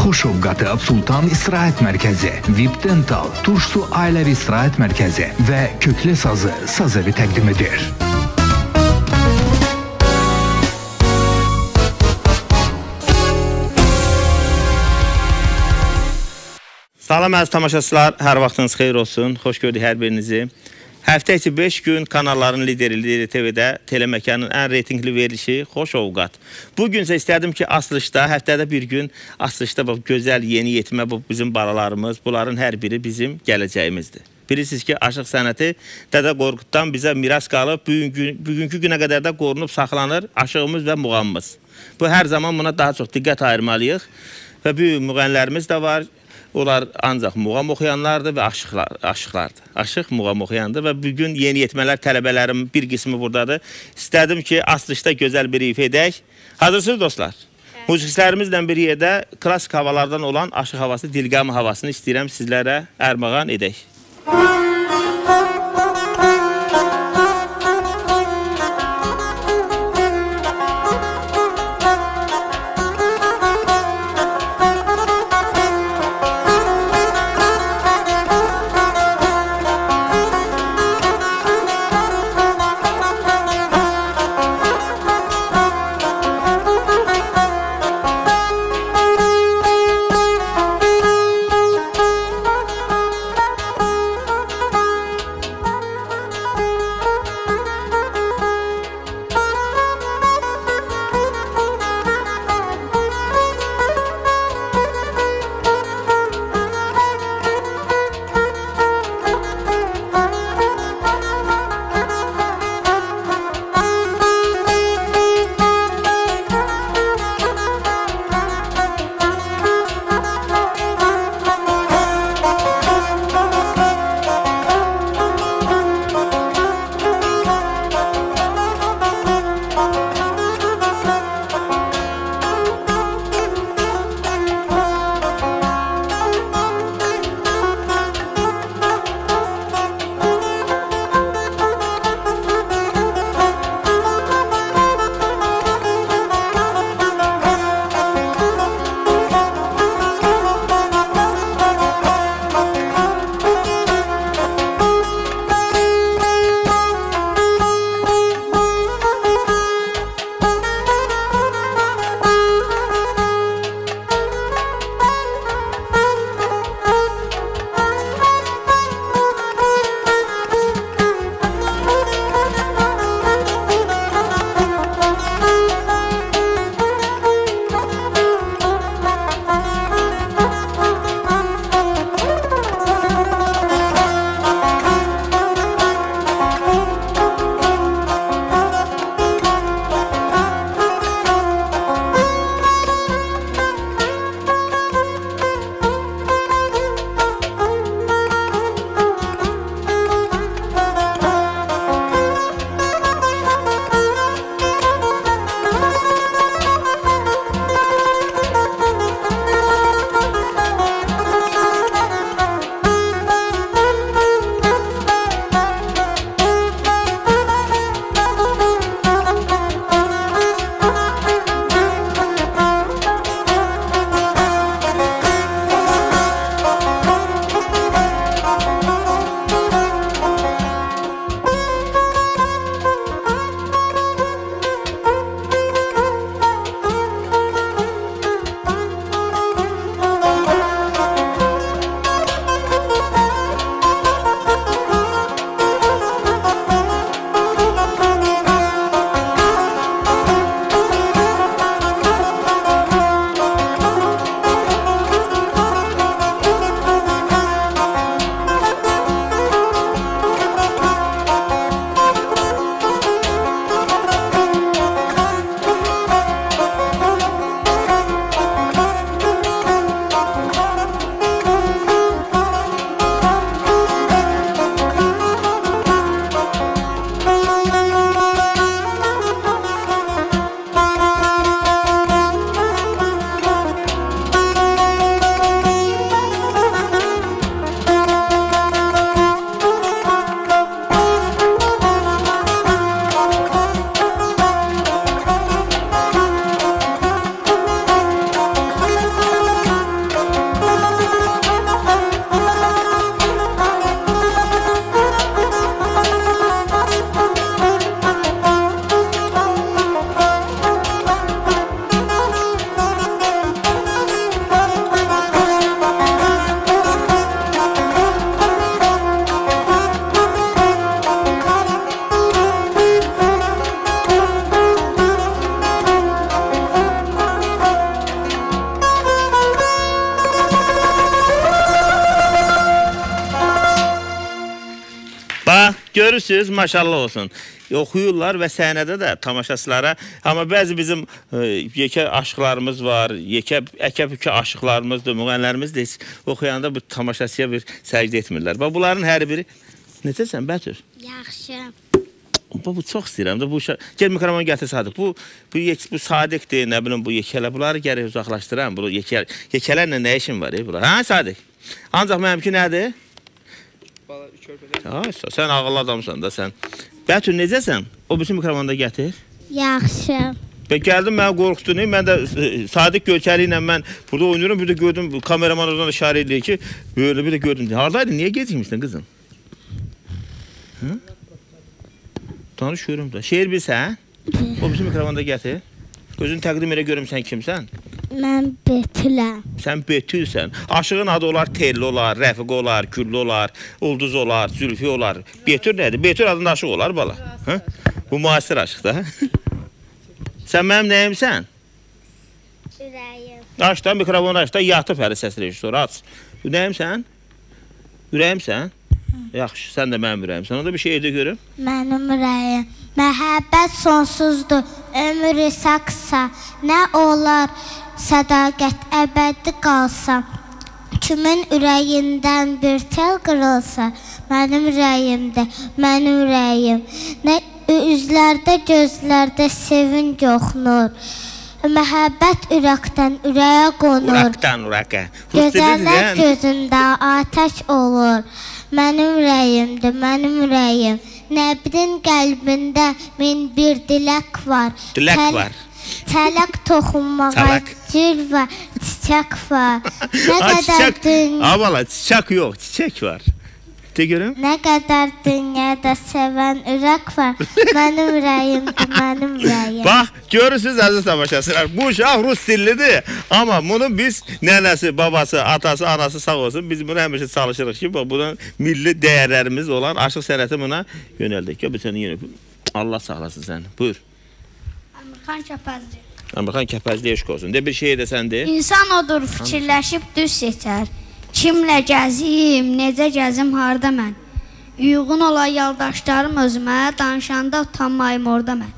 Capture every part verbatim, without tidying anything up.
Xoşovqatı Sultan İstirahət Mərkəzi, V I P Dental, Turşsu Ailəvi İstirahət Mərkəzi və Köklü Sazı Saz evi təqdim edir. Salam əziz tamaşaçılar, hər vaxtınız xeyir olsun, xoş gördük hər birinizi. Həftə içi beş gün kanalların lideri Lideri T V-də Teleməkanın ən reytingli verilişi Xoşovqat. Bugün isə istədim ki, açılışda, həftədə bir gün açılışda bu gözəl, yeni yetmə bu bizim balalarımız, bunların hər biri bizim gələcəyimizdir. Bilirsiniz ki, aşıq sənəti Dədə Qorquddan bizə miras qalıb, bugünkü, bugünkü günə qədər də qorunub saxlanır aşığımız və muğamımız. Bu hər zaman buna daha çox diqqət ayırmalıyıq və böyük müğənnilərimiz də var. Onlar ancaq muğam oxuyanlardır və aşıqlar, aşıqlardır. Aşıq muğam oxuyandır və bugün yeni yetmələr tələbələrim bir qismi buradadır. İstədim ki, açılışda gözəl bir ifa edək. Hazırsınız dostlar? Musiqiçilərimizlə bir yerdə klassik havalardan olan aşıq havası, dilqam havasını istəyirəm sizlərə ərmağan edək. görürsünüz, maşallah olsun. Oxuyurlar və səhnədə də tamaşaçılara. Amma bəzi bizim e, yekə aşıqlarımız var, yekə əkə-bükə aşıqlarımızdır, müğənnilərimiz də oxuyanda bu tamaşaçıya bir səcdə etmirlər. Bax, bunların hər biri... Necəsən, Bətür? Yaxşı. Bu çox istəyirəm də bu uşaq. Gəl mikrofonu gətir Sadiq. Bu bu bu Sadiqdir, nə bilim bu yekələr. Bunları gərək uzaqlaşdıram. Bu yekə yekələrlə nə işin var, e, bunlar? Hə, Sadiq? Ancaq mənimki nədir? Bala körpələr. Ha, sən ağıllı adamsan da sən. Bətür necəsən? O bütün mikrofonu da gətir. Yaxşı. Ben geldim, mən qorxdun. Mən də Sadiq Gölçəli ilə mən burada oynuyorum. Bir də gördüm kameraman oradan işarə edir ki, böyle bir də gördüm. Hardaydın? Niyə gecikmişdin qızım? Hı? Tanışıyorum da. Şeir bilsən? O bizim mikrofonu da gətir. Gözünü təqdim elə görüm sən kimsən? Mən Betüləm. Sən Betülsən. Aşığın adı olar, Telli olar, Rəfiq olar, Küllü olar, Ulduz olar, Zülfü olar. Betül nədir? Betül adında aşıq olar bala. Hə? Bu müasir aşıq da. Sən mənim nəyimsən? Ürəyim. Aç da mikrofonu aç da yatıb hələ səs rejissoru aç. Nəyimsən? Ürəyimsən? Yaxşı, sən də mənim ürəyimsən. Onda bir şey edə görüm. Mənim ürəyim. Məhəbbət sonsuzdur, ömür saksa. Nə olar, sədaqət əbədi qalsa. Kimin ürəyindən bir tel qırılsa, mənim ürəyimdə, mənim ürəyim. Nə üzlərdə, gözlərdə sevinc oxunur. Məhəbbət ürəkdən ürəyə qonur. Ürəkdən ürəkə. Gözəllər gözündə atəş olur. Mənim ürəyimdir, mənim ürəyim. Nəbrin qəlbində min bir dilək var. Dilək var. Tələk toxunmağa gül var, çiçək var. Nə qədər dünya... Abala, çiçək yox, çiçək var. De görüm. Nə qədər dünyada sevən ürək var. Mənim ürəyimdir, mənim ürəyim. Bax, görürsünüz əziz tamaşaçılar. Bu uşaq rus dillidir. Amma bunun biz nənəsi, babası, atası, anası sağ olsun. Biz bunu həmişə çalışırıq ki, bax, bunun milli dəyərlərimiz olan aşıq sənəti buna yönəldik. Gel, səni yenə. Allah sağlasın səni. Buyur. Əmirxan Kəpəzli. Əmirxan Kəpəzli eşq olsun. De bir şey də sən de. İnsan odur, fikirləşib düz seçər. Kimlə gəzim, necə gəzim, harda mən? Uyğun ola yoldaşlarım özümə, danışanda utanmayım orada mən.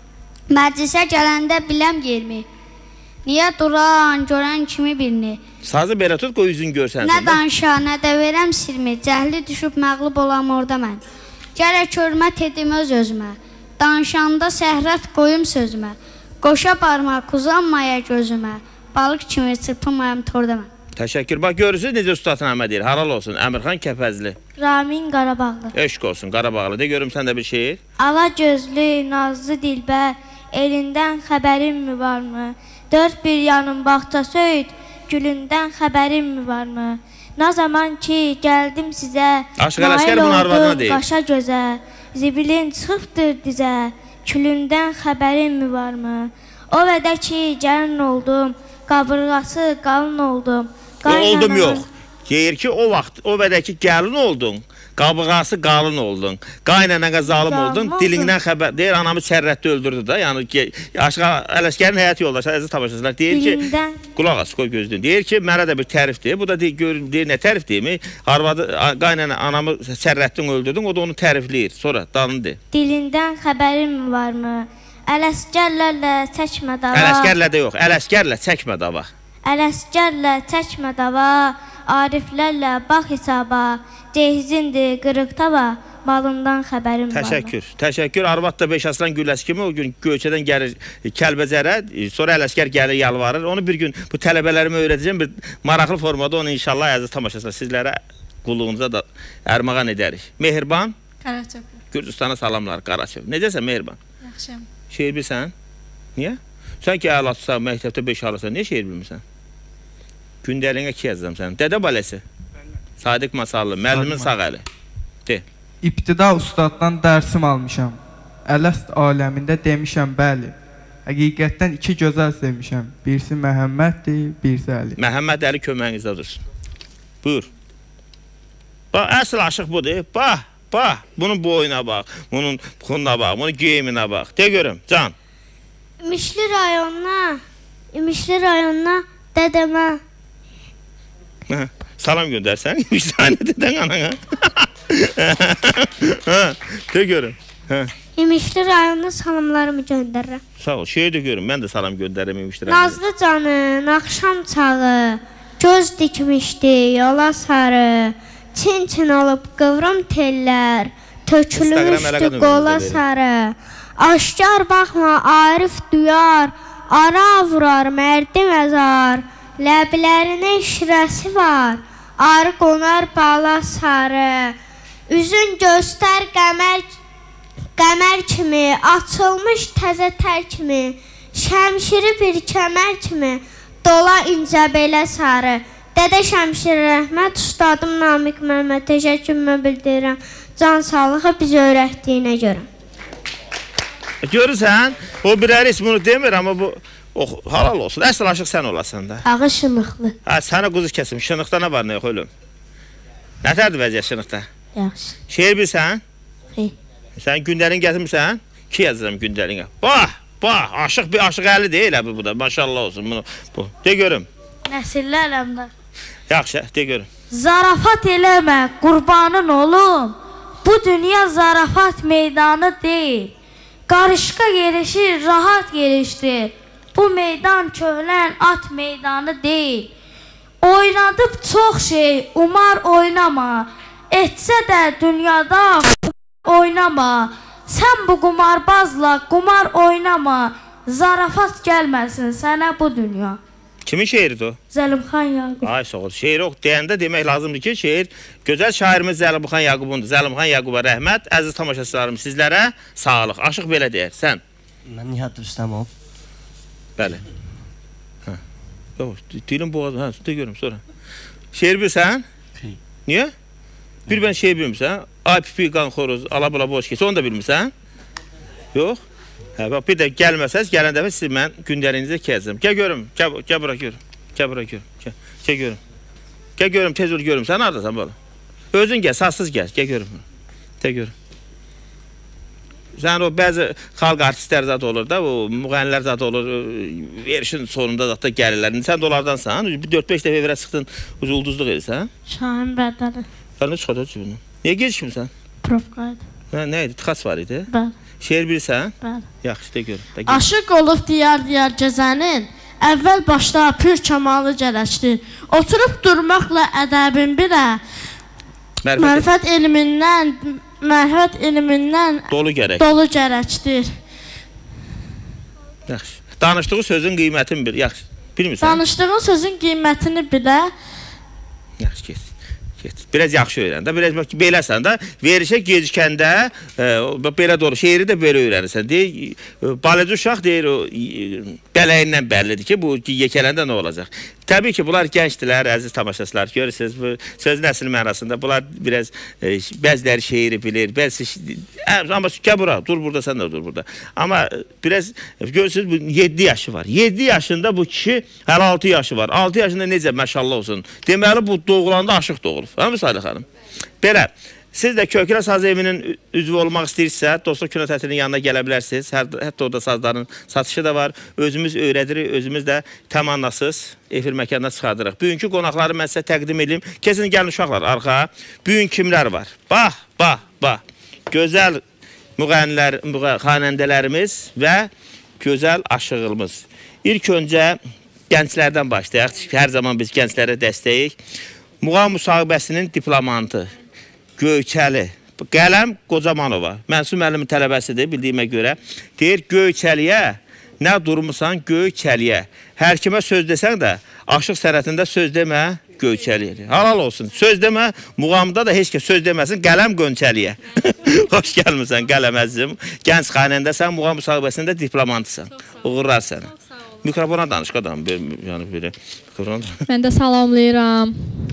Məclisə gələndə biləm yerimi. Niyə duran, görən kimi birini? Sazı belə tut, qoy üzün görsən. Nə danışa, nə də verəm sirmi. Cəhli düşüb məğlub olam orada mən. Gərək hörmət edim öz özümə. Danışanda səhrət qoyum sözümə. Qoşa barmaq uzanmaya gözümə. Balıq kimi çırpınmayam torda mən. Təşəkkür. Bax, görürsünüz necə ustadın əmə deyir. Halal olsun. Əmirxan Kəpəzli. Ramin Qarabağlı. Eşq olsun, Qarabağlı. De görüm sən də bir şeir. Ala gözlü, nazlı dilbər, elindən xəbərin mi varmı? Dörd bir yanım bağça söyüd, gülündən xəbərin mi varmı? Nə zaman ki gəldim sizə, Aşıq Ələsgər bunun arvadına deyir. Qaşa gözə, zibilin çıxıbdır dizə, külündən xəbərin mi varmı? O vədə ki gəlin oldum, qabırğası qalın oldum. Oldum yox. Deyir ki, o vaxt, o vədəki gəlin oldun, qabıqası qalın oldun, qaynanağa zalım oldun, dilindən xəbər, deyir, anamı sərrətdə öldürdü da, yəni, Aşıq Ələsgərin həyat yoldaşı, əziz tamaşaçılar, deyir ki, qulaq as, qoy gözlüyün, deyir ki, mənə də bir tərifdir, bu da deyir, deyir, nə tərif deyir mi, arvadı, qaynana, anamı sərrətdən öldürdün, o da onu tərifləyir, sonra, dalını deyir. Dilindən xəbərin mi varmı? Ələsgərlərlə çəkmə dava. Ələsgərlə də yox, Ələsgərlə çəkmə dava. Ələsgərlə çəkmə dava, ariflərlə bax hesaba, cehzindir qırıq tava, malından xəbərim var. Təşəkkür, təşəkkür. Arvad da beş aslan gülləsi kimi o gün Göyçədən gəlir Kəlbəzərə, sonra Ələsgər gəlir, yalvarır. Onu bir gün bu tələbələrimə öyrədəcəm, bir maraqlı formada onu inşallah əziz tamaşaçılar sizlərə qulluğunuza da ərmağan edərik. Mehriban? Qaraçöp. Gürcüstana salamlar, Qaraçöp. Necəsən Mehriban? Yaxşıyam. Şeir bilsən? Niyə? Sən ki əlatsan, məktəbdə beş alırsan, niyə şeir bilmirsən? Gündəliyinə iki yazacam sən. Dədə Baləsi. Sadiq Masallı, müəllimin sağ əli. De. İbtida ustaddan dərsim almışam. Ələst aləmində demişəm, bəli. Həqiqətdən iki gözəl sevmişəm. Birisi Məhəmməddir, birisi Əli. Məhəmməd Əli köməyinizdə dursun. Buyur. Bax, əsl aşıq budur. Bax, bax. Bunun boyuna bax, bunun buxununa bax, bunun geyiminə bax. De görüm, can. İmişli rayonuna, İmişli rayonuna dədəmə. Salam göndərsən, üç tane dedən anana. De görüm. İmişli rayonuna salamlarımı göndərirəm. Sağ ol. Şeyi de görüm. Mən də salam göndərirəm İmişli rayonuna. Nazlı canın axşam çağı göz dikmişdi yola sarı. Çin-çin olub qıvrım tellər tökülmüşdü qola sarı. Aşkar baxma Arif duyar, ara vurar mərdi məzar. Ləblərinin şirəsi var, arı qonar bala sarı. Üzün göstər qəmər, qəmər kimi, açılmış təzə tər kimi. Şəmşiri bir kəmər kimi, dola incə belə sarı. Dədə Şəmşir rəhmət, ustadım Namiq Məmməd, təşəkkürümü bildirirəm. Can sağlığı biz öyrətdiyinə görə. Görürsən, o birəri ismini demir, amma bu oh, halal olsun. Əsl aşıq sən olasan da. Ağı şınıqlı. Hə, sənə quzu kəsim. Şınıqda nə var, nə yox ölüm? Nətərdir vəziyyət şınıqda? Yaxşı. Şeir bilsən? Xeyr. Sən gündəlin gətirmirsən? Ki yazacağım gündəlinə? Bax, bax, aşıq bir aşıq əli deyil bu bu da. Maşallah olsun bunu. Bu. De görüm. Nəsillər əmdar. Yaxşı, de görüm. Zarafat eləmə, qurbanın olum. Bu dünya zarafat meydanı deyil. Qarışqa gelişir, rahat gelişdir. Bu meydan köhlən at meydanı deyil. Oynadıb çox şey, umar oynama. Etsə də dünyada oynama. Sən bu qumarbazla qumar oynama. Zarafat gəlməsin sənə bu dünya. Kimin şeiridir o? Zəlimxan Yaqub. Ay sağ ol. Şeir ox deyəndə demək lazımdır ki, şeir gözəl şairimiz Zəlimxan Yaqubundur. Zəlimxan Yaquba rəhmət. Əziz tamaşaçılarım, sizlərə sağlıq. Aşıq belə deyər. Sən? Mən Nihat Rüstəmov. Bəli. Hə. Yox, dilim boğazım. Hə, de görüm sonra. Şeir bilsən? Xeyr. Niyə? Bir ben şeir bilmirsən? Ay pipi qan xoroz, ala bula boş keç. Onu da bilmirsən? Yox. Hə, bax bir də gəlməsəz, gələn dəfə siz mən gündəliyinizə kəzdim. Gəl görüm, gəl, gəl bura görüm. Gəl bura görüm. Gəl, gəl görüm. Gəl görüm, tez ol görüm. Sən haradasan bala? Özün gəl, sassız gəl. Gəl görüm. Gəl görüm. Sən o bəzi xalq artistlər zat olur da, o müğənnilər zat olur, verişin sonunda zat da gəlirlər. Sən də onlardansan, dörd beş dəfə verə çıxdın, ulduzluq edirsən. Şahin Bədəli. Sən nə çıxadın cibinə? Niyə gecikmirsən? Provkaydı. Nə idi? Tıxaç var idi? Bəli. Şeir bilirsən? Bəli. Yaxşı, de görüm. Aşıq olub diyar-diyar gəzənin, əvvəl başda pür kamalı gərəkdir. Oturub durmaqla ədəbin birə, mərifət elmindən, mərifət elmindən dolu gərək. Dolu gərəkdir. Yaxşı. Danışdığı sözün qiymətini bil. Yaxşı. Bilmirsən? Danışdığın sözün qiymətini bilə. Yaxşı, get. Get. Biraz yaxşı öyrən də, biraz beləsən də, verişə gecikəndə e, belə doğru, şeiri də belə öyrənirsən. Deyir, balacı uşaq deyir, o bələyindən bəllidir ki, bu yekələndə nə olacaq? Təbii ki, bunlar gəncdilər, əziz tamaşaçılar, görürsünüz, bu sözün əsl mənasında bunlar biraz, e, bəziləri şeiri bilir, bəzisi, amma gəl bura, dur burada, sən də dur burada. Amma biraz, görürsünüz, bu yeddi yaşı var. yeddi yaşında bu kişi hələ altı yaşı var. altı yaşında necə məşallah olsun. Deməli, bu doğulanda aşıq doğulur. Hə, Müsadə xanım? Belə, siz də Köklə Saz Evinin üzvü olmaq istəyirsə, Dostluq Kino Tətilinin yanına gələ bilərsiniz. Hətta orada sazların satışı da var. Özümüz öyrədirik, özümüz də təmannasız efir məkanına çıxardırıq. Bugünkü qonaqları mən sizə təqdim edeyim. Kesin gəlin uşaqlar, arxa. Bugün kimlər var? Bax, bax, bax. Gözəl müğənnilər, xanəndələrimiz və gözəl aşığımız. İlk öncə gənclərdən başlayaq. Hər zaman biz gənclərə dəstəyik. Muğam müsahibəsinin diplomantı, Göyçəli, Qələm Qocamanova, Mənsum müəllimin tələbəsidir, bildiyimə görə. Deyir, Göyçəliyə, nə durmusan Göyçəliyə. Hər kimə söz desən də, aşıq sənətində söz demə, Göyçəliyə. Halal olsun, söz demə, muğamda da heç kəs söz deməsin, Qələm Gönçəliyə. Xoş gəlmirsən, Qələm əzizim. Gənc xanəndəsən, muğam müsahibəsində diplomantısan. Uğurlar sənə. Mikrofona danış, qadam. Yəni, belə, mən də salamlayıram.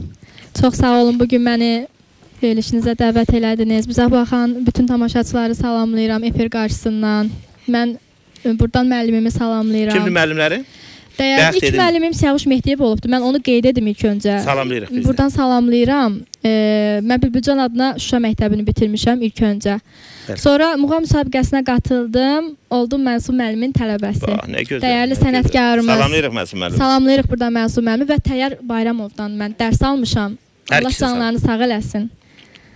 Çox sağ olun, bugün məni verilişinizə dəvət elədiniz. Bizə baxan bütün tamaşaçıları salamlayıram efir qarşısından. Mən buradan müəllimimi salamlayıram. Kimdir müəllimləri? Dəyərli ilk müəllimim Siyavuş Mehdiyev olubdur. Mən onu qeyd edim ilk öncə. Salamlayırıq biz də. Buradan salamlayıram. E, mən Bülbülcan adına Şuşa məktəbini bitirmişəm ilk öncə. Bəli. Sonra muğam müsabiqəsinə qatıldım. Oldum Mənsum müəllimin tələbəsi. Aa, nə gözəl. Dəyərli sənətkarımız. Salamlayırıq Mənsum müəllimi. Salamlayırıq buradan Mənsum müəllimi və Təyyar Bayramovdan mən dərs almışam. Hər Allah canlarını sağ eləsin.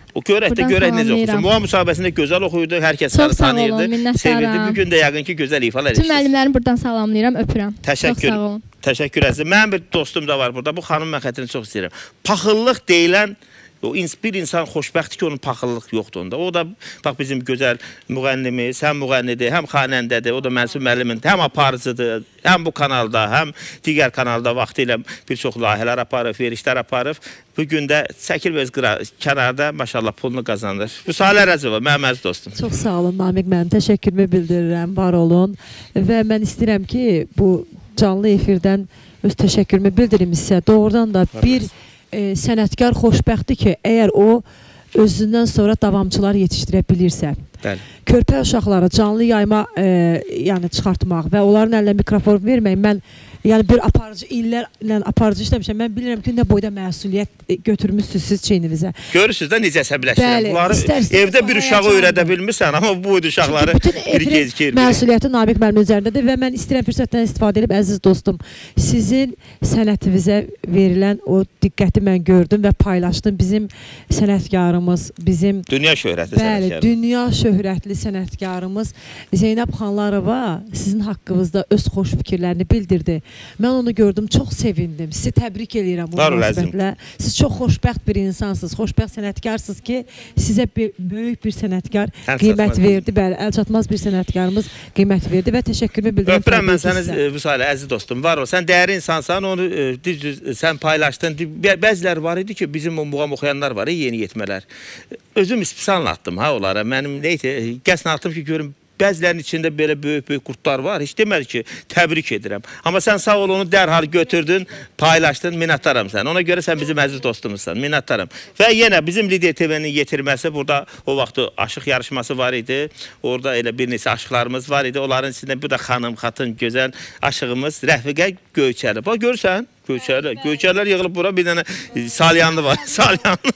O görəkdə görək necə oxusun. Muğam müsahibəsində gözəl oxuyurdu, hər kəs səni tanıyırdı, sevirdi. Bugün də yəqin ki, gözəl ifalar eşirsiniz. Tüm müəllimlərimi buradan salamlayıram, öpürəm. Təşəkkür, təşəkkür əzizim. Mənim bir dostum da var burada, bu xanım mən xətrini çox istəyirəm. Paxıllıq deyilən, bir insan xoşbəxtdir ki, onun paxıllıq yoxdur onda. O da, bax, bizim gözəl müğənnimiz, həm müğənnidir, həm xanəndədir, o da Mənsub müəllimin, həm aparıcıdır, həm bu kanalda, həm digər kanalda vaxtı ilə bir çox layihələr aparıb, verişlər aparıb. Bugün də çəkil və öz kənarda, maşallah, pulunu qazanır. Müsahilə Rəcəbova, mənim əziz dostum. Çox sağ olun, Namiq mənim, təşəkkürümü bildirirəm, var olun. Və mən istəyirəm ki, bu canlı efirdən öz təşəkkürümü bildirim sizə. Doğrudan da bir e, sənətkar xoşbəxtdir ki, əgər o özündən sonra davamçılar yetişdirə bilirsə, bəli, körpə uşaqlara canlı yayma e, yəni çıxartmaq və onların əlinə mikrofon vermək, mən yəni bir aparıcı, illərlə aparıcı işləmişəm. Mən bilirəm ki, nə boyda məsuliyyət götürmüşsünüz siz çeynivizə. Görürsünüz də necə əsəbləşdirəm. Bunları evdə bir uşağı öyrədə bilmirsən, amma bu boyda uşaqları bir gecikir. Məsuliyyəti Namiq müəllimin üzərindədir və mən istəyirəm fürsətdən istifadə edib, əziz dostum, sizin sənətinizə verilən o diqqəti mən gördüm və paylaşdım. Bizim sənətkarımız, bizim dünya şöhrətli sənətkar. Bəli, dünya şöhrətli sənətkarımız Zeynəb Xanlarova sizin haqqınızda öz xoş fikirlərini bildirdi. Mən onu gördüm, çox sevindim. Sizi təbrik edirəm bu münasibətlə. Siz çox xoşbəxt bir insansınız, xoşbəxt sənətkarsınız ki, sizə böyük bir sənətkar qiymət verdi. Bəli, əl çatmaz bir sənətkarımız qiymət verdi və təşəkkürümü bildirəm. Öpürəm mən səni, Vüsalə, əziz dostum, var ol. Sən dəyərli insansan, onu düz-düz sən paylaşdın. Bəziləri var idi ki, bizim o muğam oxuyanlar var, yeni yetmələr. Özüm ispisanla atdım ha onlara. Mənim neydi, qəsdən atdım ki, görüm, bəzilərinin içində belə böyük-böyük qurtlar var. Heç deməli ki, təbrik edirəm. Amma sən sağ ol, onu dərhal götürdün, paylaşdın, minnətdaram sən. Ona görə sən bizim əziz dostumuzsan, minnətdaram. Və yenə bizim Lider T V-nin yetirməsi, burada o vaxtı aşıq yarışması var idi. Orada elə bir neçə aşıqlarımız var idi. Onların içində bu da xanım, xatın, gözəl aşığımız Rəfiqə Göyçəli. Bax, görürsən? Göyçəli. Göyçəlilər yığılıb bura, bir dənə salyanlı var. Salyanlı.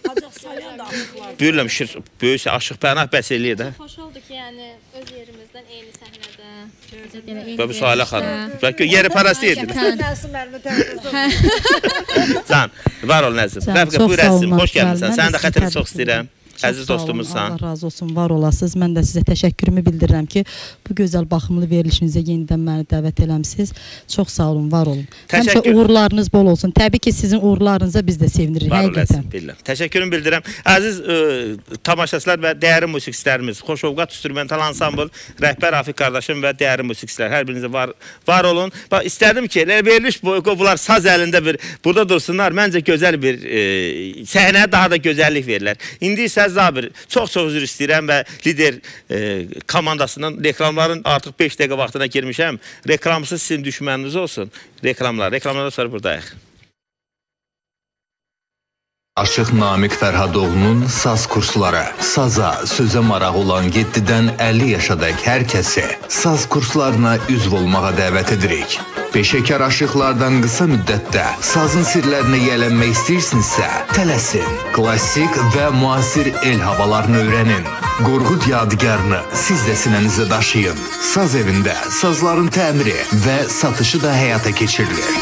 Buyurlam, böyük aşıq pənah bəs eləyir də. Xoş oldu ki, yəni öz yerimizdən eyni səhnədə. Və bu Salə xanım. Bəlkə yeri parası yedir. Can, var ol Nəzim. Rəfiqə, buyur əzizim, xoş gəlmişsən. Sənin də xətrini çox istəyirəm. Əziz dostumuzsan. Allah razı olsun, var olasınız. Mən də sizə təşəkkürümü bildirirəm ki, bu gözəl baxımlı verilişinizə yenidən məni dəvət eləmişsiniz. Çox sağ olun, var olun. Həmişə uğurlarınız bol olsun. Təbii ki, sizin uğurlarınıza biz də sevinirik. Var olasın, bilirəm. Təşəkkürümü bildirirəm. Əziz tamaşaçılar və dəyərli musiqiçilərimiz, Xoşovqat instrumental ansambl, rəhbər Rafiq qardaşım və dəyərli musiqiçilər, hər birinizə var olun. İstərdim ki, veriliş bunlar saz əlində bir, burada dursunlar. Məncə gözəl bir səhnəyə daha da gözəllik verirlər. İndi isə Zabir, çox-çox üzr istəyirəm və Lider e, komandasının reklamların artıq beş dəqiqə vaxtına girmişəm. Reklamsız sizin düşməniniz olsun. Reklamlar, reklamlardan sonra buradayıq. Aşıq Namiq Fərhadoğlu'nun saz kursları. Saza, sözə maraq olan yeddidən əlli yaşadək hər kəsi saz kurslarına üzv olmağa dəvət edirik. Peşəkar aşıqlardan qısa müddətdə sazın sirlərinə yiyələnmək istəyirsinizsə, tələsin. Klassik və müasir el havalarını öyrənin. Qorqud yadigarını siz də sinənizə daşıyın. Saz evində sazların təmiri və satışı da həyata keçirilir.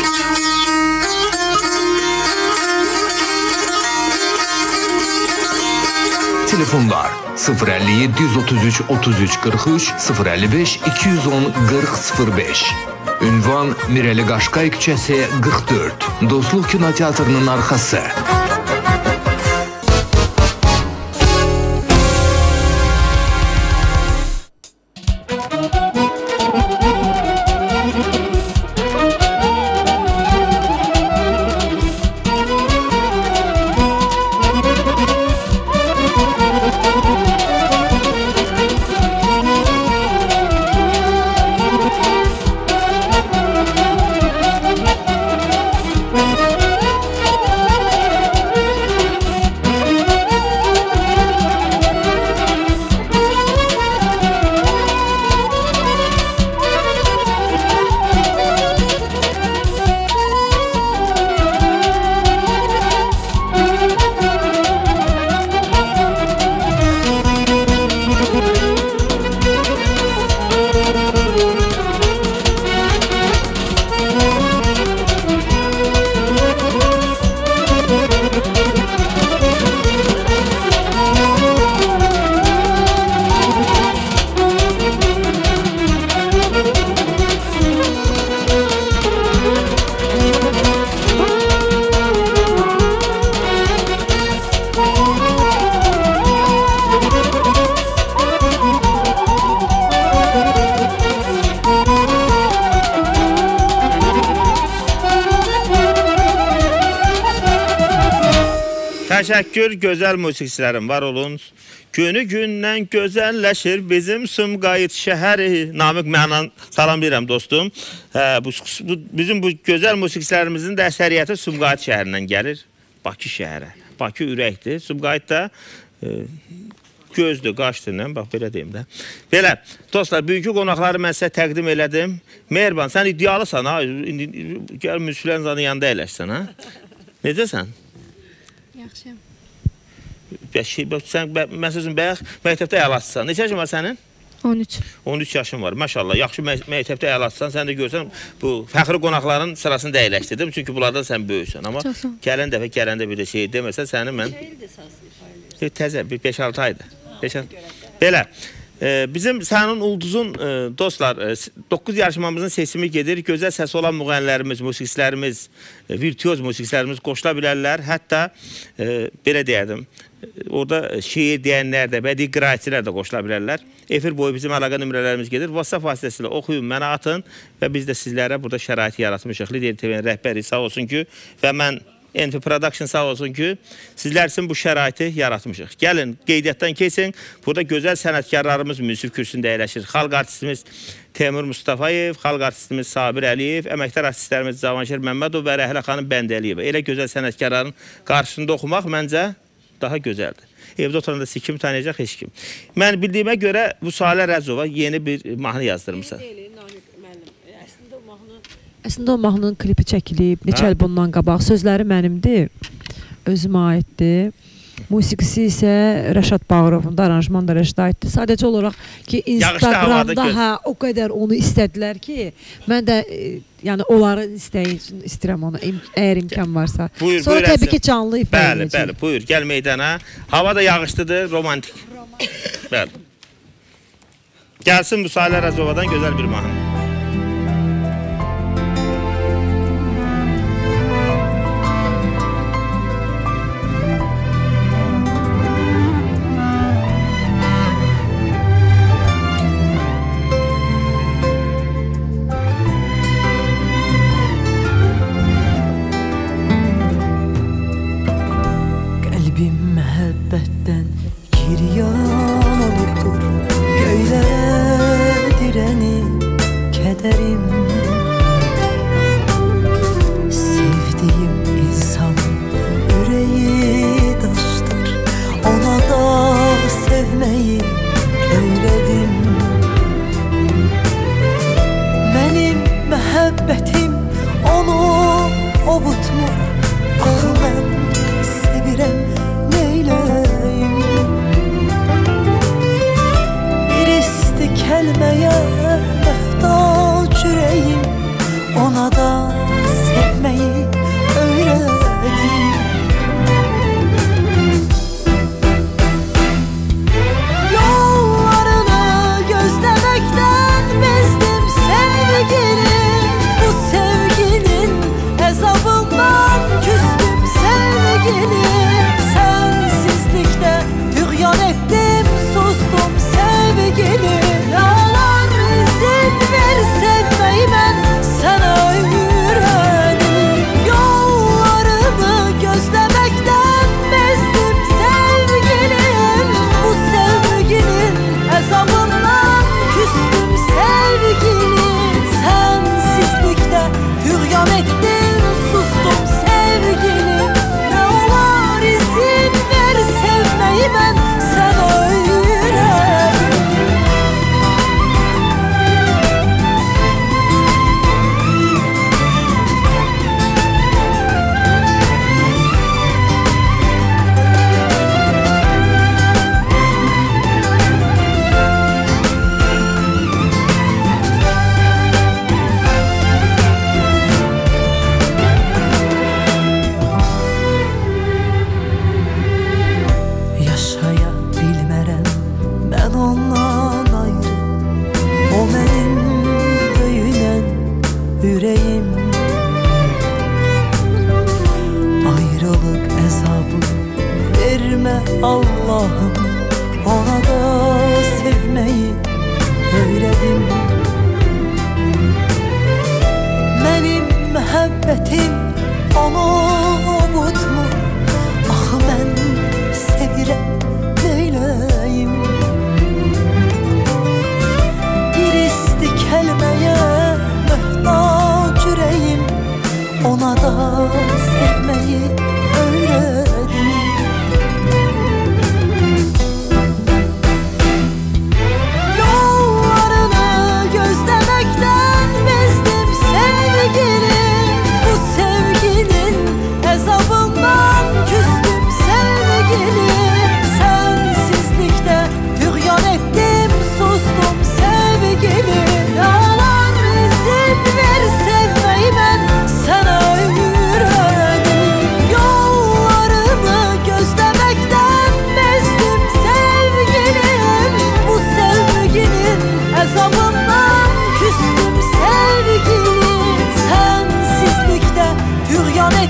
Telefonlar sıfır əlli yeddi yüz otuz üç otuz üç qırx üç, sıfır əlli beş iki yüz on qırx sıfır beş. Ünvan Mirəli Qaşqay küçəsi qırx dörd. Dostluq kinoteatrının arxası. Təşəkkür, gözəl musiqiçilərim, var olun. Günü gündən gözəlləşir bizim Sumqayıt şəhəri. Namiq mənan salamlayıram dostum. Hə, bu, bu, bizim bu gözəl musiqiçilərimizin də əsəriyyəti Sumqayıt şəhərindən gəlir. Bakı şəhərə. Bakı ürəkdir. Sumqayıt da e, gözdür, qaşdır, bax belə deyim də. Belə, dostlar, büyük qonaqları mən sizə təqdim elədim. Mehriban, sən iddialısan, ha? Gəl müsülən yanında eləşsən, ha? Necəsən? Yaxşıyam. Sən, məsələn, bəyək məktəbdə əlasısan. Neçə yaşın var sənin? on üç. on üç yaşın var, maşallah. Yaxşı məktəbdə əlasısan, sən də görsən, bu fəxri qonaqların sırasını dəyələşdirdim. Çünki bunlardan sən böyüksən. Amma gələn dəfə, gələndə bir də şey deməsən, səni mən... Təzə, bir beş altı aydır. Belə, bizim sənin ulduzun, dostlar, doqquz yarışmamızın sesimi gedir. Gözəl səsi olan müğənnilərimiz, musiqiçilərimiz, virtuoz musiqiçilərimiz qoşula bilərlər. Hətta, belə deyədim, orada şeir deyənlər də, bədii qiraətçilər də qoşula bilərlər. Efir boyu bizim əlaqə nömrələrimiz gedir. WhatsApp vasitəsilə oxuyun, mənə atın və biz də sizlərə burada şəraiti yaratmışıq. Lider T V-nin rəhbəri sağ olsun ki və mən N F Production sağ olsun ki, sizlər üçün bu şəraiti yaratmışıq. Gəlin, qeydiyyatdan keçin. Burada gözəl sənətkarlarımız münsif kürsündə əyləşir. Xalq artistimiz Teymur Mustafayev, xalq artistimiz Sabir Əliyev, əməkdar artistlərimiz Cavanşir Məmmədov və Rəhlə xanım Bəndəliyeva. Elə gözəl sənətkarların qarşısında oxumaq məncə daha gözəldir. Evdə oturanda siz kim tanıyacaq, heç kim. Mən bildiyimə görə bu Salə Rəzova yeni bir mahnı yazdırmışsan. Əslində o mahnının klipi çəkilib, neçə il bundan qabaq. Sözləri mənimdir, özümə aiddir. Musiqisi isə Rəşad Bağırovun da, aranjman da Rəşad aiddir. Sadəcə olaraq ki, Instagramda hə, o qədər onu istədilər ki, mən də yəni onları istəyir, istəyirəm onu, əgər imkan varsa. Buyur, Sonra buyur, təbii ki, canlı ifa edəcək. Bəli, bəli, buyur, gəl meydana. Hava da yağışlıdır, romantik. Bəli. Gəlsin bu Salə Rəzovadan gözəl bir mahnı. Məhəbbətim onu unutmur. Axı mən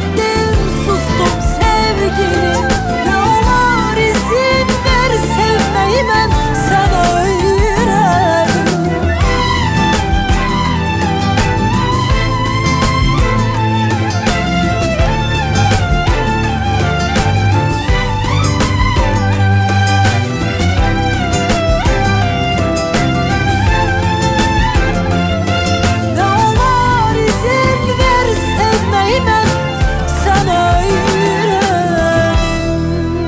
etdim, sustum sevgilim. Ne olar izin ver sevmeyi mən sana öyrədim. Ne olar izin ver sevmeyi mən sana öyrədim.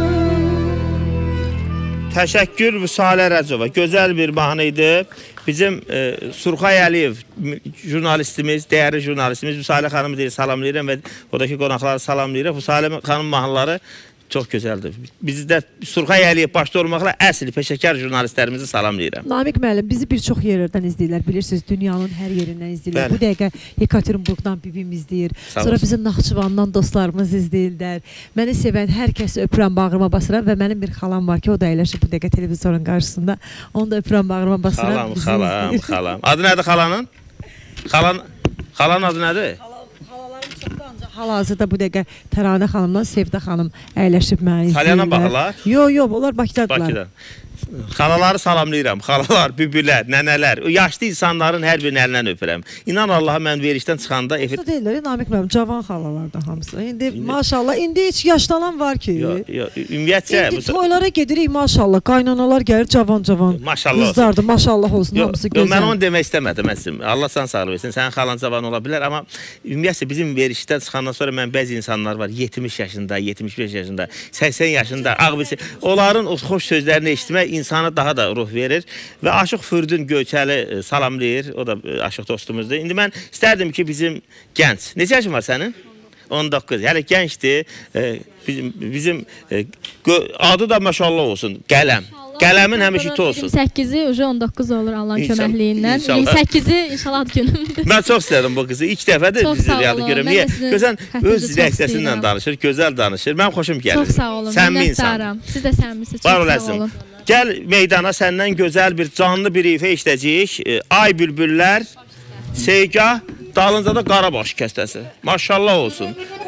Təşəkkür Vüsalə Rəcova. Gözəl bir mahnı idi. Bizim e, Surxay Əliyev jurnalistimiz, dəyərli jurnalistimiz Vüsalə xanımı deyir, salamlayıram və oradakı qonaqları salamlayıram. Vüsalə xanım mahnıları çox gözəldir. Biz də Surxay Əliyev başda olmaqla əsl peşəkar jurnalistlərimizi salamlayıram. Namiq müəllim, bizi bir çox yerlərdən izləyirlər. Bilirsiniz, dünyanın hər yerindən izləyirlər. Bəli. Bu dəqiqə Yekaterinburqdan bibim izləyir. Sağ Sonra olsun. bizim Naxçıvandan dostlarımız izləyirlər. Məni sevən hər kəsi öpürəm, bağrıma basıram və mənim bir xalam var ki, o da əyləşib bu dəqiqə televizorun qarşısında. Onu da öpürəm, bağrıma basıram. Xalam, bizi xalam, izləyir. xalam. Adı nədir xalanın? Xalan, xalanın adı nədir? Hal-hazırda bu dəqiqə Təranə xanımla Sevdə xanım əyləşib məni izləyirlər. Salyandan baxırlar? Yox, yox, onlar Bakıdadırlar. Bakıda. Xalaları salamlayıram. Xalalar, bibirlər, nənələr, o yaşlı insanların hər birinin əlindən öpürəm. İnan Allaha mən verişdən çıxanda efir... Burada deyirlər, Namiq müəllim, cavan xalalardan hamısı. İndi maşallah, indi heç yaşlanan var ki. Yox, yox, ümumiyyətcə... İndi toylara gedirik, maşallah, qaynanalar gəlir cavan-cavan. Maşallah olsun. Qızlardır, maşallah olsun, Yox, hamısı yox, gözəl. mən onu demək istəmədim, əslində. Allah sən sağlıq versin, sənin xalan cavan ola bilər, amma ümumiyyətcə bizim verişdən çıxandan sonra mən bəzi insanlar var, yetmiş yaşında, yetmiş beş yaşında, səksən yaşında, ağbisi, onların o xoş sözlərini eşitmək insana daha da ruh verir və Aşıq Fürdün Göyçəli salamlayır, o da Aşıq dostumuzdur. İndi mən istərdim ki, bizim gənc, neçə yaşın var sənin? on doqquz, hələ gəncdir, bizim, bizim adı da maşallah olsun, qələm. Qələmin həmişə olsun. iyirmi səkkizi on doqquz olur Allahın İnşallah, köməkliyindən. inşallah. iyirmi səkkizi inşallah ad günümdür. Mən çox istədim bu qızı. İlk dəfədir Çox bizi sağ rəyada olun. görürəm. Mən Niyə? də sizin Gözəl xəttinizi öz çox reaksiyasıyla istəyirəm. danışır, gözəl danışır. Mənim xoşum gəlir. Çox sağ olun. Səmimi insan. Minnətdaram. Siz də səmmisiniz. Var Çox sağ olasın. olun. Gəl meydana səndən gözəl bir canlı bir ifə işləyəcəyik. Ay bülbüllər, Seygah, dalınca da Qarabaş kəstəsi. Maşallah olsun.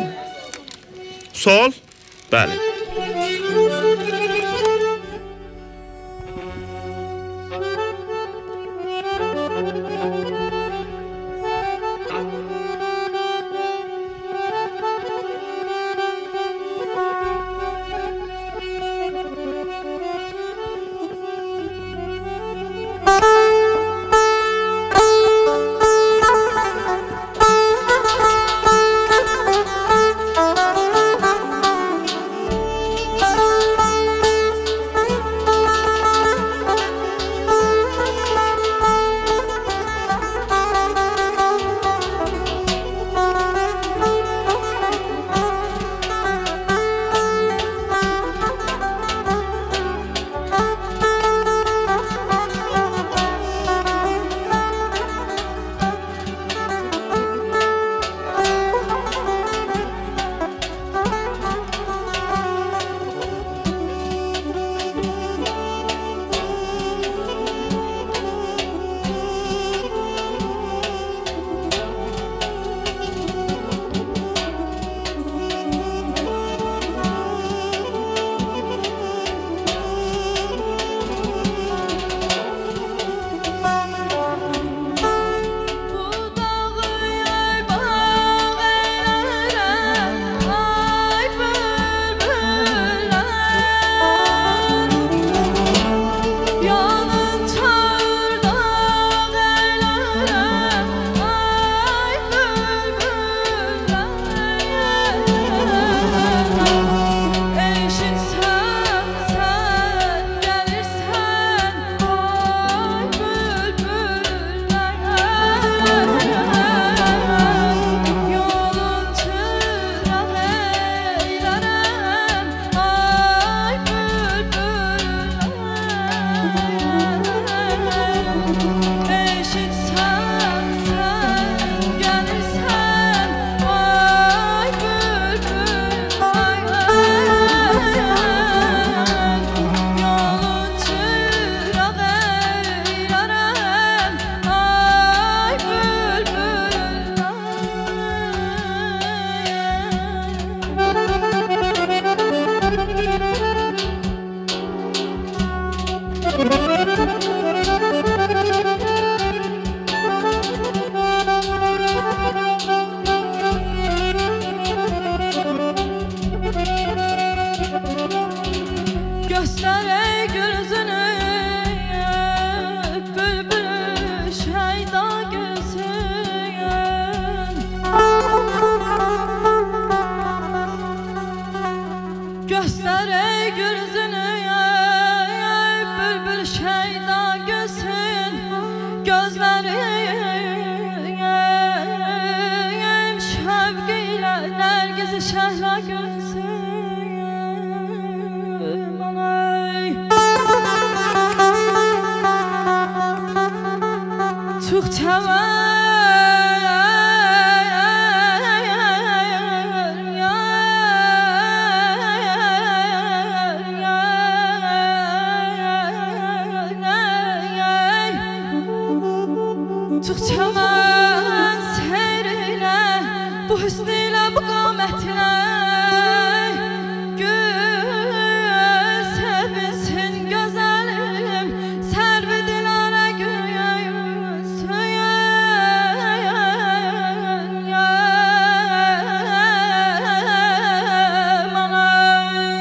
Sol. Bəli. Gerçi şehra gözüm anay Çok çavar Çok çavar seyrine Bu hüsnüyle bu qamətinə Gül sevinsin gözəlim Sərvi dilara göyün söyən Yəm anay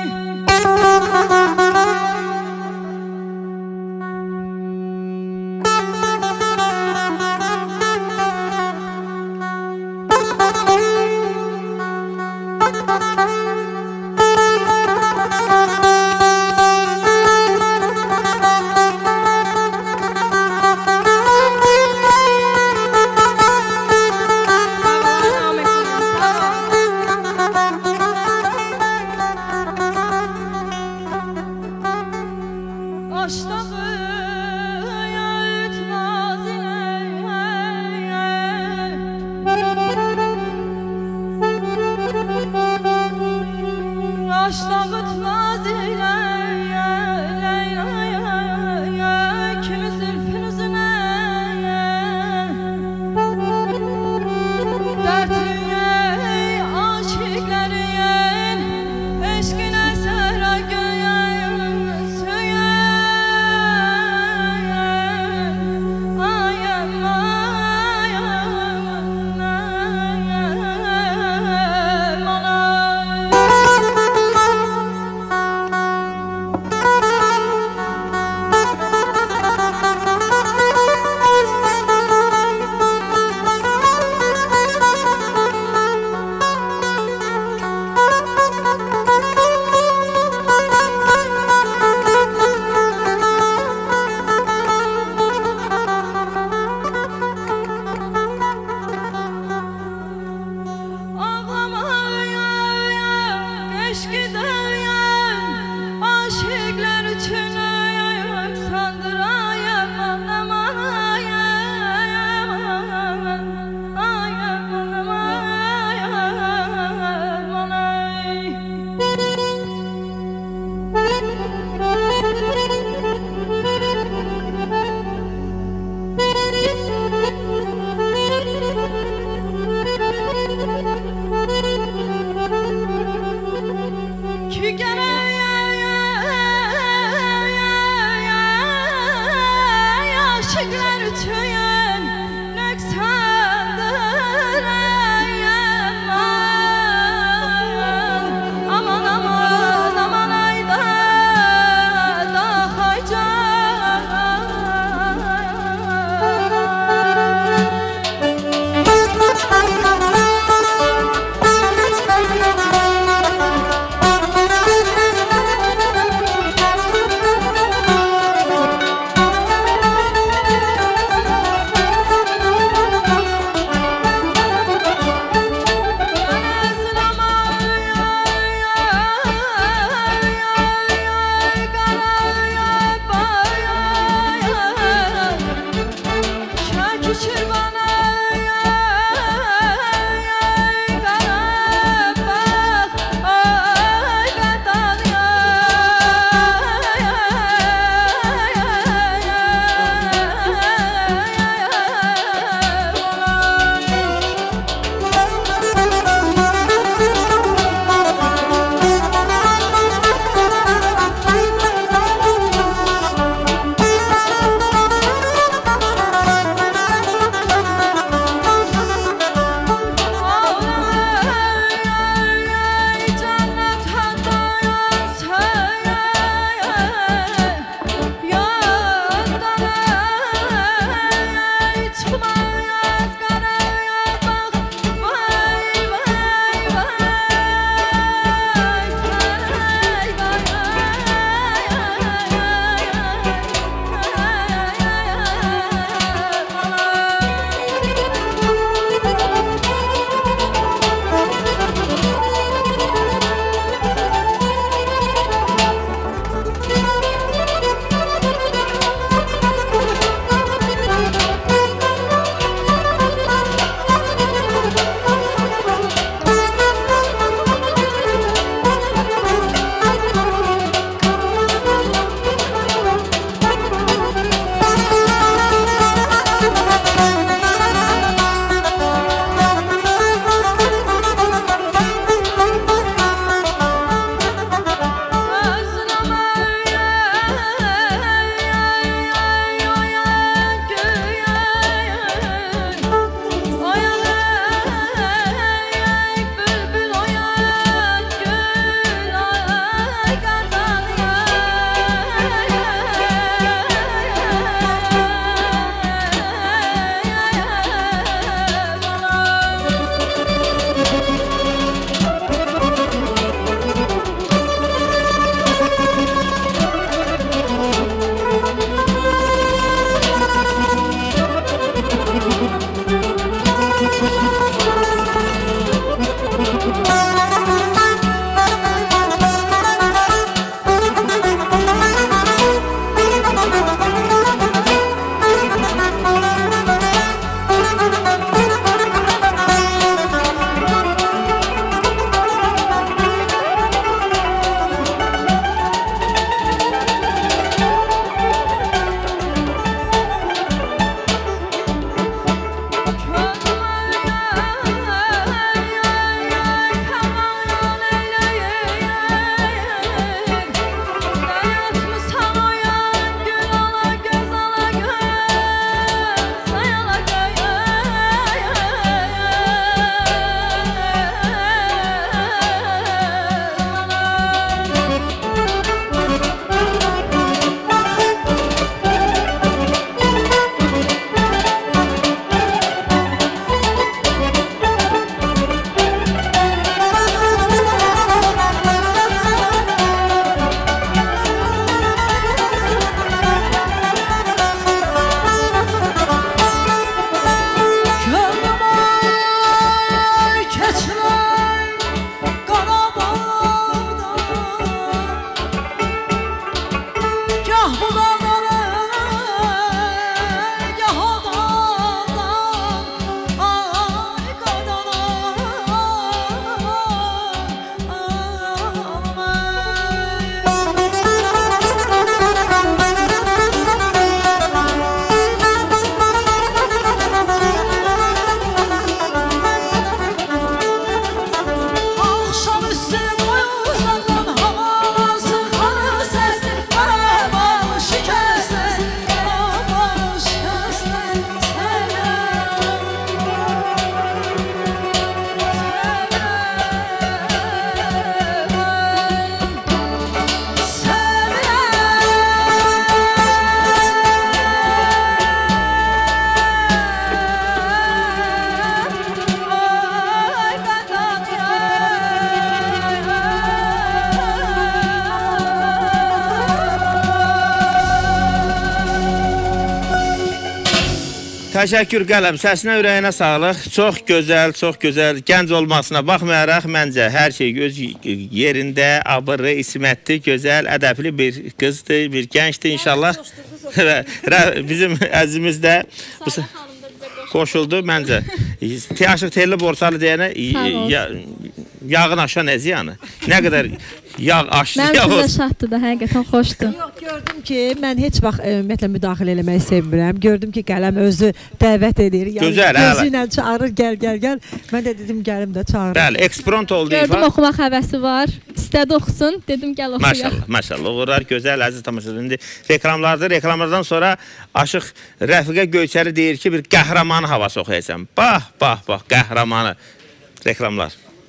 Təşəkkür qələm, səsinə, ürəyinə sağlıq. Çox gözəl, çox gözəl. Gənc olmasına baxmayaraq, məncə hər şey öz yerində, abırlı, ismətli, gözəl, ədəbli bir qızdır, bir gəncdir inşallah. Bizim əzimiz də qoşuldu məncə. Aşıq telli borçalı deyənə yağın aşan nə ziyanı? Nə qədər yağ aşdı, yağ olsun. Mənim üçün də şaddır da, həqiqətən xoşdur. Yox, gördüm ki, mən heç vaxt ümumiyyətlə müdaxilə eləməyi sevmirəm. Gördüm ki, qələm özü dəvət edir. Gözəl, hələ. Gözü ilə çağırır, gəl, gəl, gəl. Mən də dedim, gəlim də çağırır. Bəli, ekspront oldu. Gördüm, oxumaq həvəsi var. İstədi oxusun, dedim, gəl oxuyaq. Maşallah, maşallah. Uğurlar, gözəl, əziz tamaşaçılar. İndi reklamlardır. Reklamlardan sonra Aşıq Rəfiqə Göyçəli deyir ki, bir qəhrəmanı havası oxuyacam. Bax, bax, bax, qəhrəmanı. Reklamlar.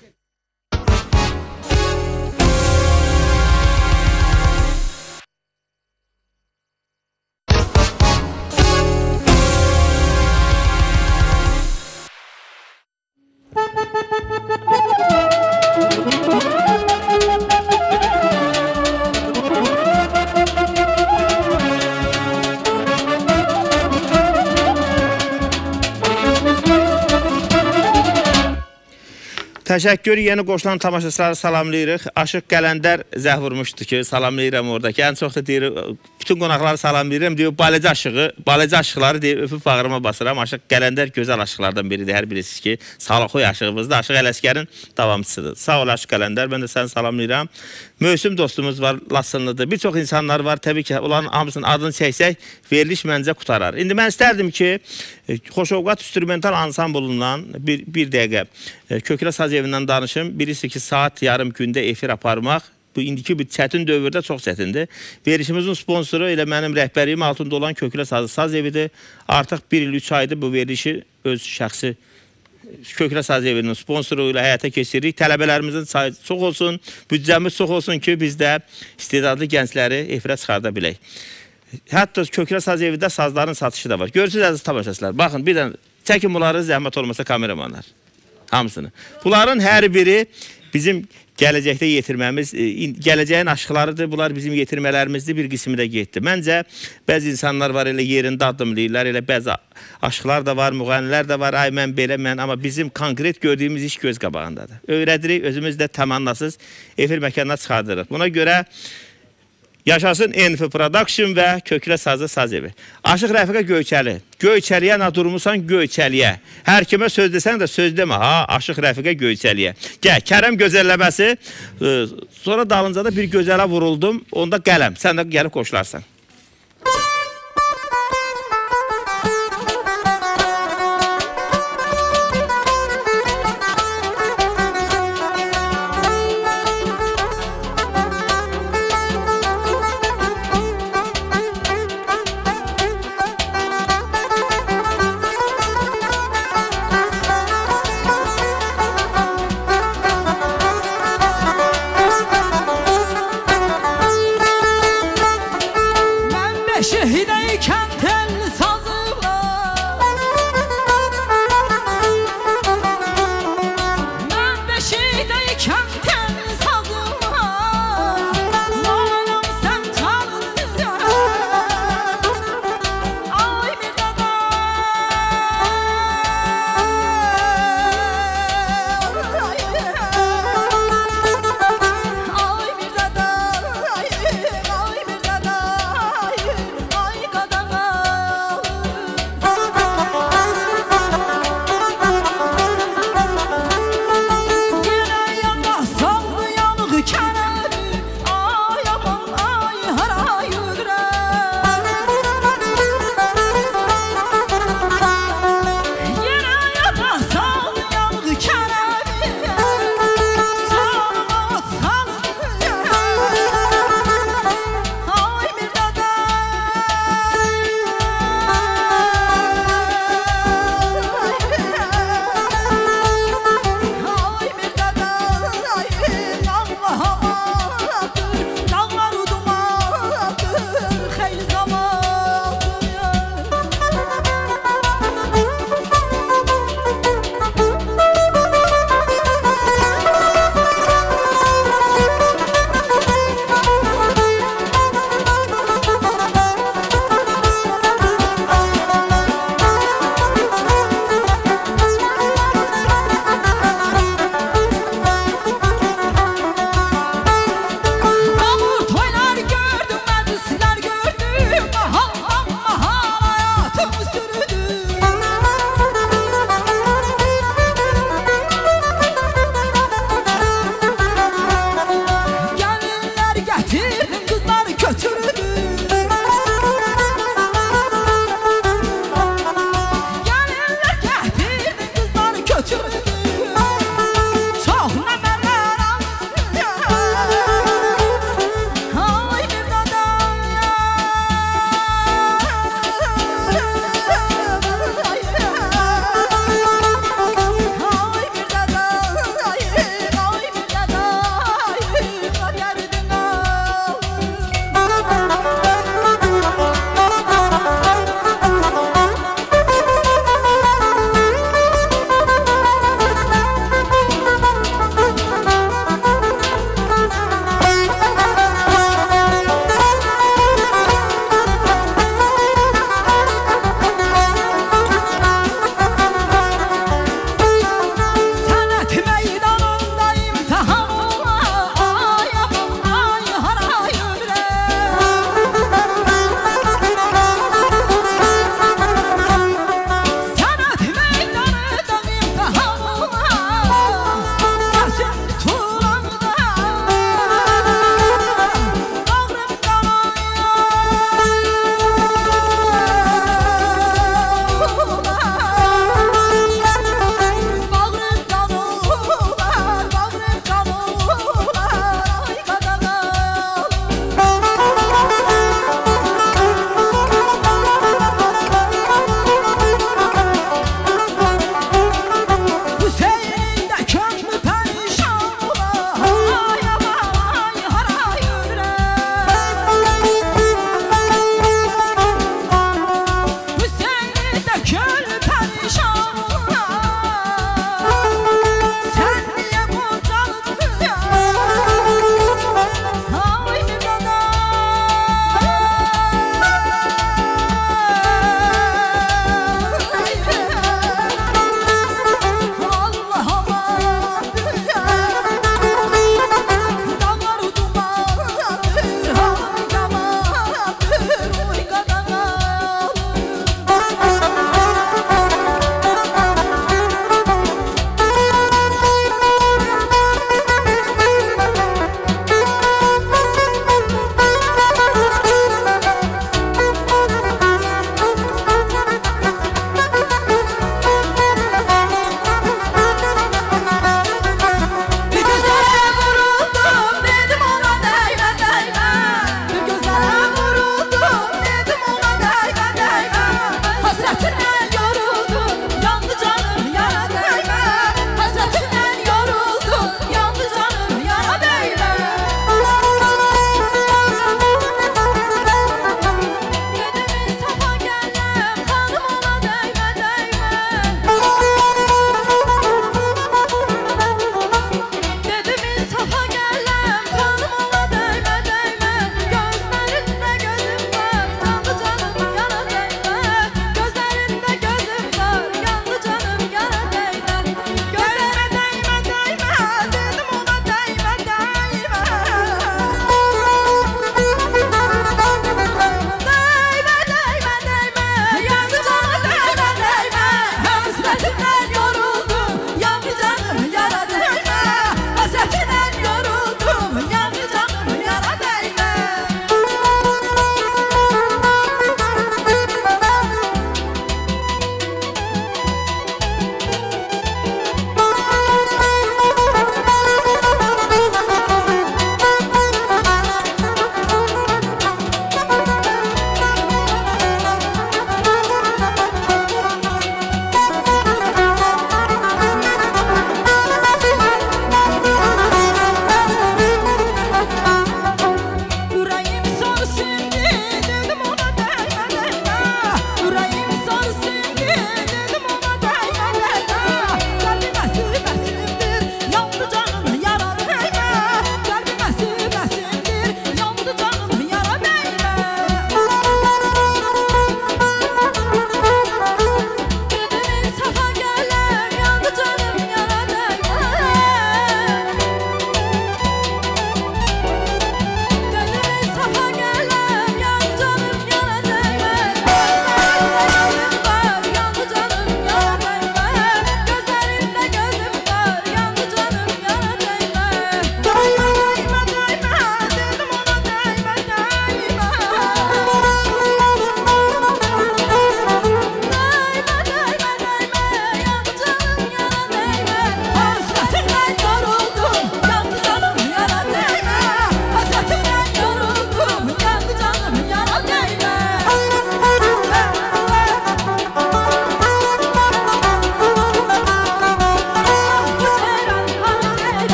Təşəkkür, yeni qoşulan tamaşaçıları salamlayırıq. Aşıq Qələndər zəh vurmuşdu ki, salamlayıram oradakı. Ən çox da deyir, bütün qonaqları salamlayıram, deyir, baləcə aşığı, baləcə aşıqları deyir, öpüb bağırıma basıram. Aşıq Qələndər gözəl aşıqlardan biridir, hər bilirsiniz ki, Salaxoy aşığımızdır, Aşıq Ələskərin davamçısıdır. Sağ ol Aşıq Qələndər, mən də səni salamlayıram. Mövsüm dostumuz var, Lassınlıdır. Bir çox insanlar var, təbii ki, onların hamısının adını çəksək, veriliş məncə qutarar. İndi mən istərdim ki, Xoşovqat instrumental ansamblundan bir, bir dəqiqə Köklə Saz evindən danışım. Birisi ki, saat yarım gündə efir aparmaq, bu indiki bir çətin dövrdə çox çətindir. Verilişimizin sponsoru elə mənim rəhbəriyim altında olan Köklə Sazı Saz evidir. Artıq bir il üç aydır bu verilişi öz şəxsi Köklə Saz evinin sponsoru ilə həyata keçiririk. Tələbələrimizin sayı çox olsun, büdcəmiz çox olsun ki, biz də istedadlı gəncləri efirə çıxarda bilək. Hətta Köklə Saz evində sazların satışı da var. Görürsünüz əziz tamaşaçılar. Baxın, bir dənə çəkin bunları, zəhmət olmasa kameramanlar. Hamısını. Bunların hər biri bizim gələcəkdə yetirməmiz, gələcəyin aşıqlarıdır. Bunlar bizim yetirmələrimizdir, bir qismi də getdi. Məncə, bəzi insanlar var, elə yerində addımlayırlar, elə bəzi aşıqlar da var, müğənilər də var, ay mən belə, mən, amma bizim konkret gördüyümüz iş göz qabağındadır. Öyrədirik, özümüz də təmannasız efir məkanına çıxardırıq. Buna görə yaşasın Enfi Production və Köklə Sazı Saz evi. Aşıq Rəfiqə Göyçəli. Göyçəliyə nə durmusan Göyçəliyə. Hər kimə söz desən də söz demə. Ha, Aşıq Rəfiqə Göyçəliyə. Gəl, Kərəm gözəlləməsi. Sonra dalınca da bir gözələ vuruldum. Onda qələm. Sən də gəlib qoşularsan.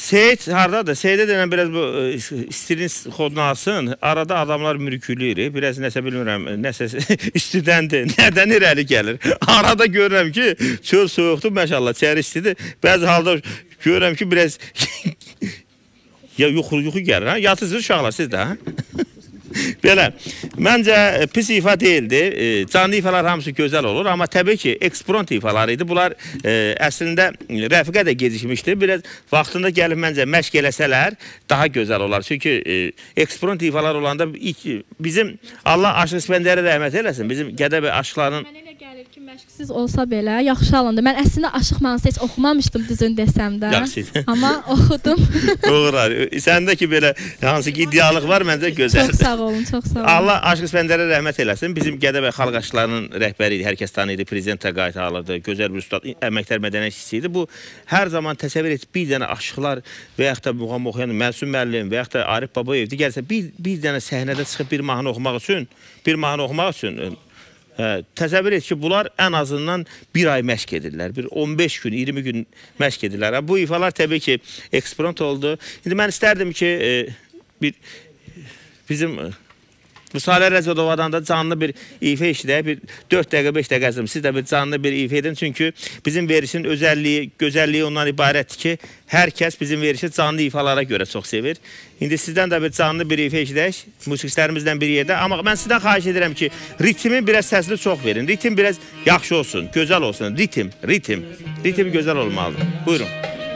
Seyid hardadır? Seyid'e denən biraz bu istilin kodunu alsın. Arada adamlar mürkülür. Biraz nəsə bilmirəm, nəsə istidendir. Nədən irəli gəlir? Arada görürəm ki, çöl soyuqdur, məşallah, çəri istidir. Bəzi halda görürəm ki, biraz ya yuxu, yuxu gəlir. Ha? Yatırsınız uşaqlar, siz də. Belə, məncə pis ifa deyildi. E, canlı ifalar hamısı gözəl olur. Amma təbii ki, ekspront ifalar idi. Bunlar e, əslində rəfiqə də gecikmişdi. Biraz vaxtında gəlib məncə məşq eləsələr daha gözəl olar. Çünki e, ekspront ifalar olanda ilk, bizim Allah Aşıq İskəndərə rəhmət eləsin. Bizim Gədəbəy aşıqlarının... Mənə elə gəlir ki, məşqsiz olsa belə yaxşı alındı. Mən əslində Aşıq mahnısı heç oxumamışdım düzün desəm də. Yaxşı. Amma oxudum. Doğrular. Səndə ki, belə hansı ki iddialıq var, məncə gözəldir. Çox sağ olun, çox sağ olun. Allah Aşıq İskəndərə rəhmət eləsin. Bizim Gədəbəy xalq aşıqlarının rəhbəri idi, hər kəs tanıydı, prezident təqaüd alırdı, gözəl bir ustad, əməkdar mədəniyyət işçisi idi. Bu, hər zaman təsəvvür et, bir dənə aşıqlar və yaxud da muğam oxuyan Məsum müəllim və yaxud da Arif Babayev digərsə, bir, bir dənə səhnədə çıxıb bir mahnı oxumaq üçün, bir mahnı oxumaq üçün hə, təsəvvür et ki, bunlar ən azından bir ay məşq edirlər, bir on beş gün, iyirmi gün məşq edirlər. Bu ifalar təbii ki, ekspront oldu. İndi mən istərdim ki, e, bir bizim... Bu Salə Rəzodovadan da canlı bir ifa işləyək, bir dörd dəqiqə, beş dəqiqə əzim. Siz də bir canlı bir ifa edin. Çünki bizim verişin özəlliyi, gözəlliyi ondan ibarətdir ki, hər kəs bizim verişi canlı ifalara görə çox sevir. İndi sizdən də bir canlı bir ifa işləyək, musiqistlərimizdən bir yerdə. Amma mən sizdən xahiş edirəm ki, ritmin biraz səsini çox verin. Ritim biraz yaxşı olsun, gözəl olsun. Ritim, ritim. Ritim gözəl olmalıdır. Buyurun.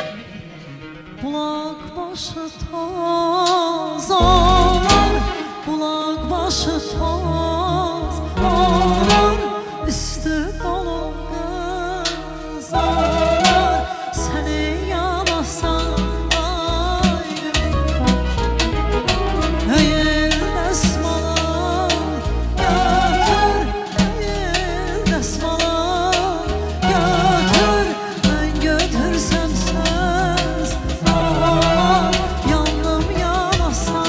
Bulaq başı toz olur, bulaq başı toz olur, üstü dolu qız olur, səni yanasan ayrı. Əyil dəsmala götür, əyil dəsmala götür, mən götürsəm söz olur, yandım yanasan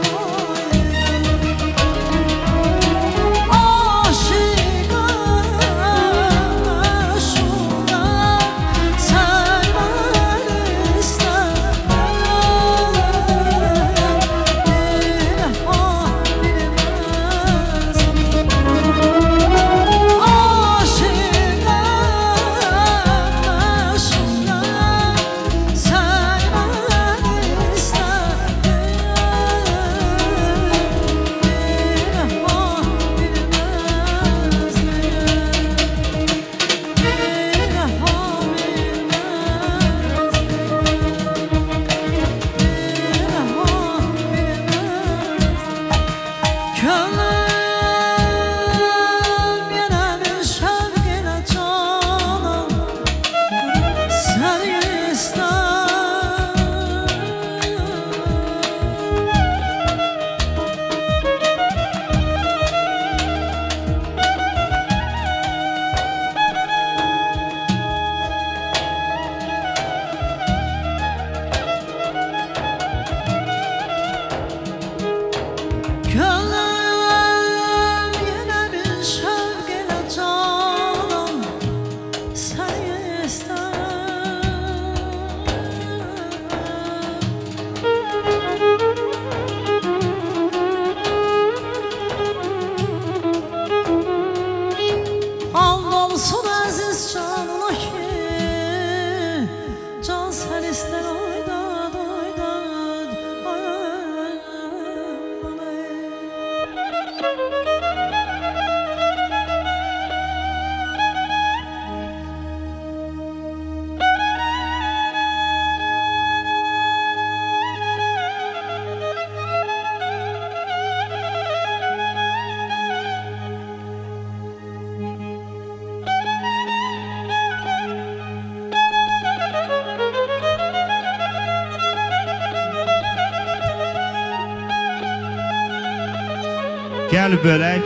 Gəl bölək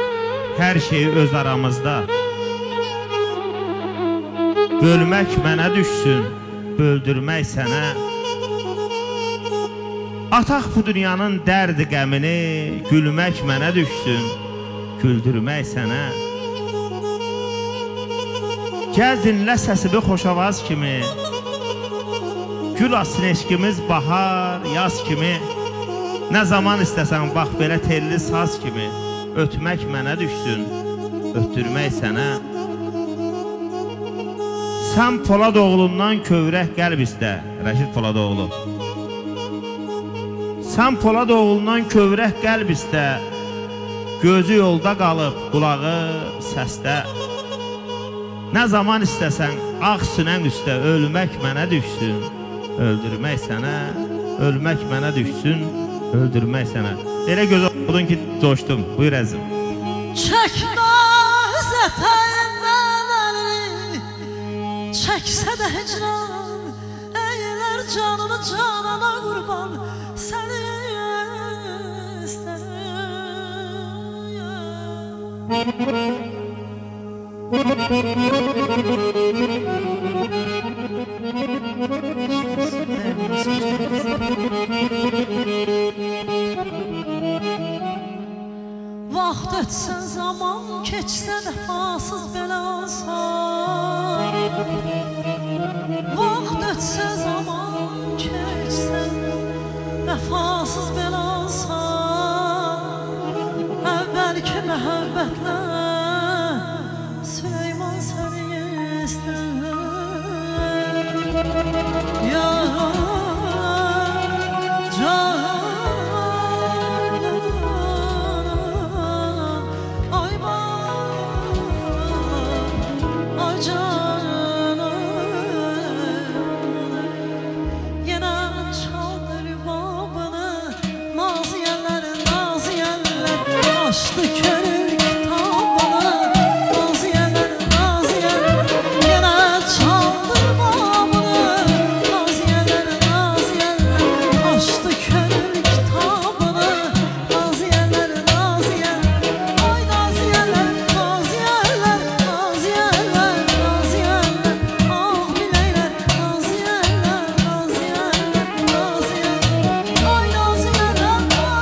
hər şeyi öz aramızda. Bölmək mənə düşsün, böldürmək sənə. Ataq bu dünyanın dərdi qəmini, gülmək mənə düşsün, güldürmək sənə. Gəl dinlə səsimi xoşavaz kimi, Gül asın eşkimiz bahar, yaz kimi. Nə zaman istəsən bax belə telli saz kimi. Ötmək mənə düşsün, ötürmək sənə. Sən Poladoğlundan kövrək qəlb istə. Rəşid Poladoğlu. Sən Poladoğlundan kövrək qəlb istə. Gözü yolda qalıb, qulağı səsdə. Nə zaman istəsən ağ sünən üstə. Ölmək mənə düşsün, öldürmək sənə. Ölmək mənə düşsün, öldürmək sənə. Elə göz oldun ki, coşdum. Buyur əzim. Çəkməz ətəyindən əlini, çəksə də hicran, əylər canını canana qurban, səni istəyir. Vaxt ötsə zaman keçsə dəfasız belə olsa, vaxt ötsə zaman keçsə dəfasız belə olsa, əvvəlki məhəbbətlə Süleyman səni istər. Ya can açtı körük kitabını, naziyələr, naziyələr, yenə çaldır babını, naziyələr, naziyələr, açtı körük kitabını, naziyələr, naziyələr, ay naziyələr, naziyələr, naziyələr, naziyələr, ah biləylər, naziyələr, naziyələr, naziyələr, ay naziyələr,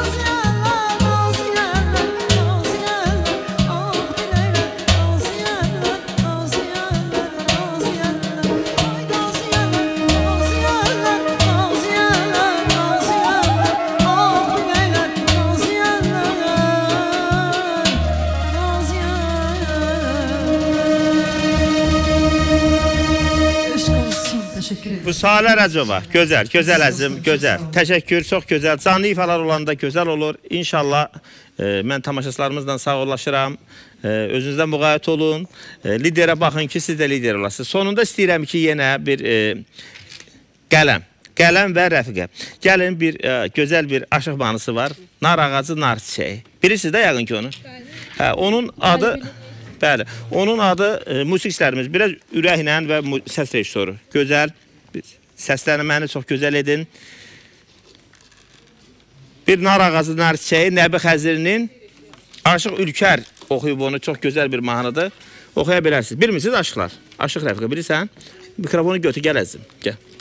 Bu Salə Rəcova, gözəl, gözəl əzim, gözəl. Təşəkkür, çox gözəl. Canlı ifalar olanda gözəl olur. İnşallah e, mən tamaşaçılarımızla sağollaşıram. E, özünüzdən müğayət olun. E, liderə baxın ki, siz də lider olasınız. Sonunda istəyirəm ki, yenə bir e, qələm. Qələm və rəfiqə. Gəlin bir e, gözəl bir aşıq mahnısı var. Nar ağacı, nar çiçəyi. Bilirsiniz də yəqin ki onu. Hə, onun adı... Bəli, onun adı e, musiqiçilərimiz biraz ürəklə və səs rejissoru. Gözəl, səslənməni çox gözəl edin. Bir nar ağacı, nar çiçəyi, Nəbi Xəzirinin Aşıq Ülkər oxuyub onu, çox gözəl bir mahnıdır. Oxuya bilərsiniz. Bilmirsiniz aşıqlar? Aşıq rəfiqə bilirsən? Mikrofonu götür, gəl əzim, gəl.